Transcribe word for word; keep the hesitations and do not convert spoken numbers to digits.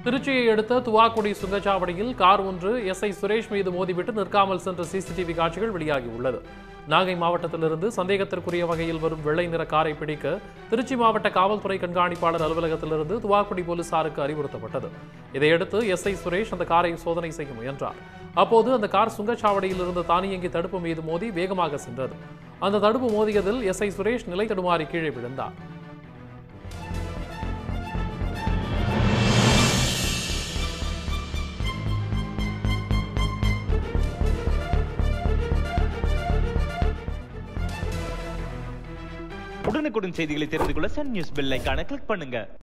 திருச்சியை அடுத்த துவாக்குடி சுங்கச்சாவடியில் கார் ஒன்று எஸ்ஐ சுரேஷ் மீது மோதிவிட்டு நிற்காமல் சென்ற சிசிடிவி காட்சிகள் வெளியாகியுள்ளது. நாகை மாவட்டத்திலிருந்து சந்தேகத்திற்குரிய வகையில் வரும் வெள்ளை நிற காரை பிடிக்க திருச்சி மாவட்ட காவல்துறை கண்காணிப்பாளர் அலுவலகத்திலிருந்து துவாக்குடி போலீசாருக்கு அறிவுறுத்தப்பட்டது. இதையடுத்து எஸ்ஐ சுரேஷ் அந்த காரை சோதனை செய்ய முயன்றார். அப்போது அந்த கார் சுங்கச்சாவடியில் இருந்த தானியங்கி தடுப்பு மீது மோதி வேகமாக சென்றது. அந்த தடுப்பு மோதியதில் எஸ்ஐ சுரேஷ் நிலை தடுமாறி கீழே விழுந்தார். உடனுக்குடன் செய்திகளை தெரிந்து கொள்ள சன் நியூஸ் பெல் ஐகானை கிளிக் பண்ணுங்க.